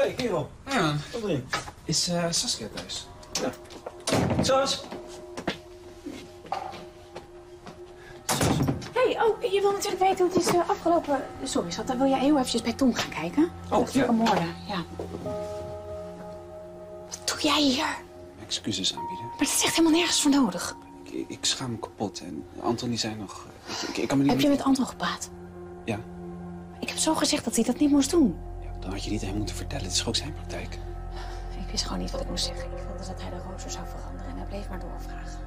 Hey, kerel. Ja. Kom erin. Is Saskia thuis? Ja. Sas. Hey, je wil natuurlijk weten hoe het is afgelopen... Sorry, schat, dan wil jij heel eventjes bij Tom gaan kijken? Oh, ja. Moorden, ja. Wat doe jij hier? Excuses aanbieden. Maar dat is echt helemaal nergens voor nodig. Ik schaam me kapot en Anton die zei nog... Ik kan me niet... Heb je met Anton gepraat? Ja. Ik heb zo gezegd dat hij dat niet moest doen. Ja. Dan had je niet aan hem moeten vertellen. Het is ook zijn praktijk. Ik wist gewoon niet wat ik moest zeggen. Ik wilde dat hij de rooster zou veranderen en hij bleef maar doorvragen.